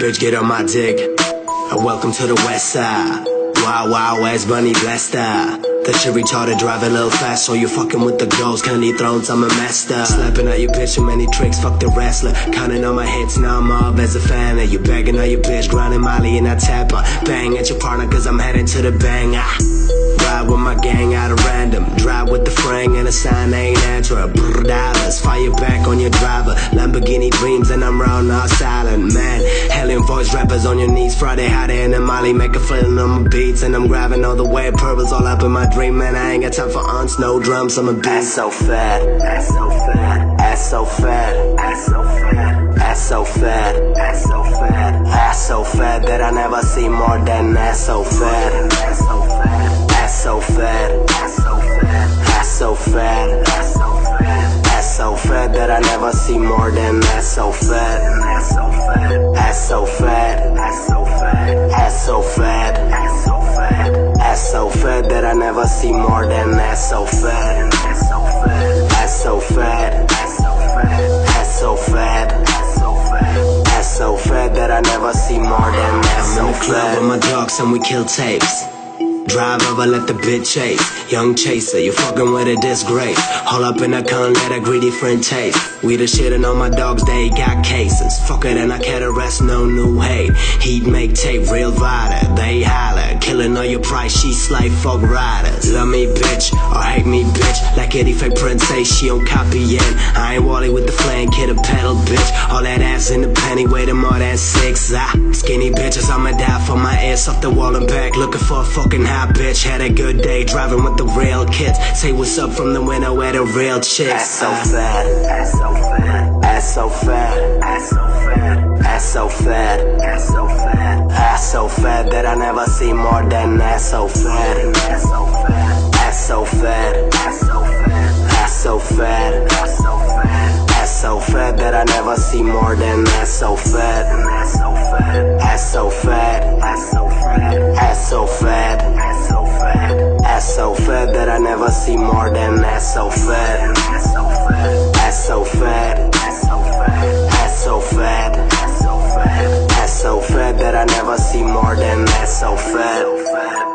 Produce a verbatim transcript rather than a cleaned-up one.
bitch, get on my dick. And welcome to the west side. Wild, wild west, bunny blessed style. That shit retarded, drive a little fast, so you fucking with the ghost. Candy thrones, I'm a master. Slapping out your bitch with many tricks, fuck the wrestler. Counting on my hits, now I'm up as a fan. And you begging on your bitch, grinding Molly in that tapper. Bang at your partner, cause I'm heading to the bang. Ah. Ride with my gang out of random. Drive with the frang and a sign ain't answer. Brr dollars, fire back on your driver. Lamborghini dreams and I'm round all silent. Man, hellion voice rappers on your knees. Friday howdy and then Molly make a feeling on my beats. And I'm grabbing all the way purples all up in my dream. Man, I ain't got time for aunts, no drums, I'm a beat. Ass so fat, ass so fat, ass so fat, ass so fat, ass so fat, ass so fat, ass so fat that I never see more than ass so fat, ass so fat. Ass so fat, ass so fat, ass so fat, ass so fat, ass so fat that I never see more than ass so fat, ass so fat, ass so fat, ass so fat, ass so fat, ass so fat, ass so fat that I never see more than ass so fat, ass so fat, ass so fat, ass so fat, ass so fat, ass so fat, ass so fat that I never see more than ass so fat. I'm in the club with my dogs and we kill tapes. Drive over, let the bitch chase. Young chaser, you fucking with a disgrace. Hold up in a con, let a greedy friend taste. We the shit and all my dogs, they got cases. Fuck it and I can't arrest, no new hate. Heat make tape, real vital, they holler. Killing all your price, she slay, fuck riders. Love me bitch, or hate me bitch. Like Eddie Faye Prince say, she don't copy in. I ain't Wally with the flame, kid a pedal bitch. All that ass in the penny, weighing more than six. Ah, skinny bitches, I'ma die for my ass off the wall and back. Looking for a fucking high bitch, had a good day driving with the real kids. Say what's up from the window where the real chicks. Ass so fat, ass so fat, ass so fat, ass so fat, ass so fat, ass so fat, ass so fat that I never see more than ass so fat, ass so fat, ass so fat, ass so fat, ass so fat, ass so fat, ass so fat that I never see more than ass so fat, ass so fat, ass so fat, ass so fat, ass so fat, ass so fat, ass so fat that I never see more than ass so fat, ass so fat, ass so fat, ass so fat, ass so fat, ass so fat, ass so fat that I never see more than ass so fat.